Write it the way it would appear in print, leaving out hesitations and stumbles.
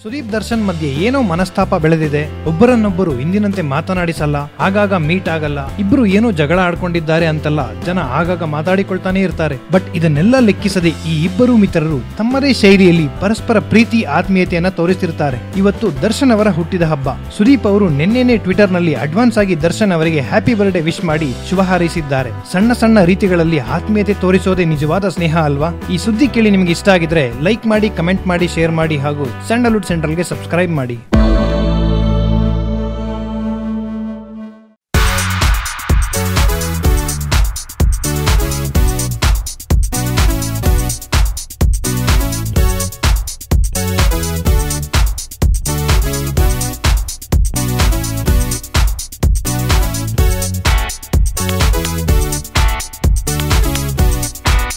ಸುದೀಪ್ ದರ್ಶನ್ ಮಧ್ಯೆ ಏನೋ ಮನಸ್ತಾಪ ಬೆಳೆದಿದೆ. ಒಬ್ಬರನ್ನೊಬ್ಬರು ಇಂದಿನಂತೆ ಮಾತನಾಡಿಸಲ್ಲ, ಆಗಾಗ ಮೀಟ್ ಆಗಲ್ಲ, ಇಬ್ರು ಏನೋ ಜಗಳ ಆಡ್ಕೊಂಡಿದ್ದಾರೆ ಅಂತೆಲ್ಲ ಜನ ಆಗಾಗ ಮಾತಾಡಿಕೊಳ್ತಾನೆ ಇರ್ತಾರೆ. ಬಟ್ ಇದನ್ನೆಲ್ಲ ಲೆಕ್ಕಿಸದೆ ಈ ಇಬ್ಬರು ಮಿತ್ರರು ತಮ್ಮದೇ ಶೈಲಿಯಲ್ಲಿ ಪರಸ್ಪರ ಪ್ರೀತಿ ಆತ್ಮೀಯತೆಯನ್ನ ತೋರಿಸ್ತಿರ್ತಾರೆ. ಇವತ್ತು ದರ್ಶನ್ ಅವರ ಹುಟ್ಟಿದ ಹಬ್ಬ. ಸುದೀಪ್ ಅವರು ನಿನ್ನೆನೆ ಟ್ವಿಟರ್ ನಲ್ಲಿ ಅಡ್ವಾನ್ಸ್ ಆಗಿ ದರ್ಶನ್ ಅವರಿಗೆ ಹ್ಯಾಪಿ ಬರ್ಡೇ ವಿಶ್ ಮಾಡಿ ಶುಭ ಹಾರೈಸಿದ್ದಾರೆ. ಸಣ್ಣ ಸಣ್ಣ ರೀತಿಗಳಲ್ಲಿ ಆತ್ಮೀಯತೆ ತೋರಿಸೋದೇ ನಿಜವಾದ ಸ್ನೇಹ ಅಲ್ವಾ? ಈ ಸುದ್ದಿ ಕೇಳಿ ನಿಮ್ಗೆ ಇಷ್ಟ ಆಗಿದ್ರೆ ಲೈಕ್ ಮಾಡಿ, ಕಮೆಂಟ್ ಮಾಡಿ, ಶೇರ್ ಮಾಡಿ ಹಾಗೂ ಸ್ಯಾಂಡಲ್ವುಡ್ ಸೆಂಟ್ರಲ್ಗೆ ಸಬ್ಸ್ಕ್ರೈಬ್ ಮಾಡಿ.